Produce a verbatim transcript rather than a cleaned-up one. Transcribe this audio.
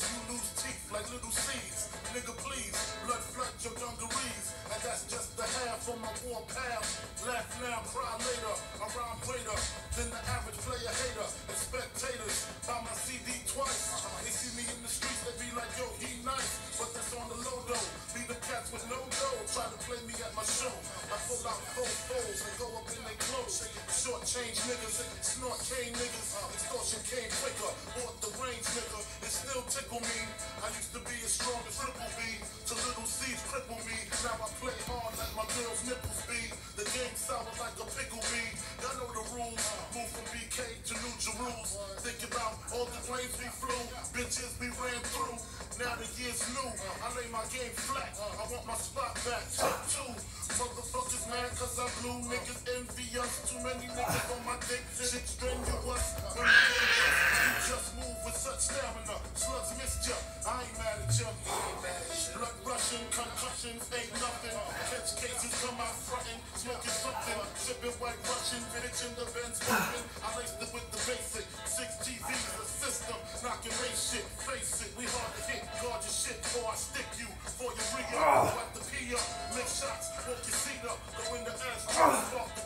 You lose teeth like little seeds. Nigga, please, blood flood your dungarees. And that's just the half of my war path. Laugh now, cry later. I rhyme greater than the average player hater. And spectators buy my C D twice. They see me in the streets, they be like, yo, he nice. But that's on the low though. Be the cats with no dough. Try to play me at my show. I pull out four foes and go up in their clothes. Short change niggas, snort cane niggas. Extortion came quicker. Bought the range nigga. It still tickle me. I used to be as strong as Triple B. To little C's cripple me. Now I play hard like my girl's nipples be. The game sour like a pickle be. Y'all know the rules. Move from B K to New Jerusalem. Think about all the planes we flew. Bitches we ran through. Now the year's new. I lay my game flat. I want my spot back. Check two. Motherfuckers mad cause I blew. Niggas envious. Too many niggas on my dick. Shit strenuous. When you just move with such stamina. Slugs missed ya. I ain't mad at ya. Blood rushing, concussions ain't nothing. Catch cases, come out frontin', smoking something. Sipping white Russian, vintage in the Benz smoking. I laced it with the basic. Six T Vs, a system. Knocking race shit. Face it, we hard to hit. Guard your shit before I stick you. For your re-up, like the P up. Lick shots, walk your seat up. Go in the ass, spark the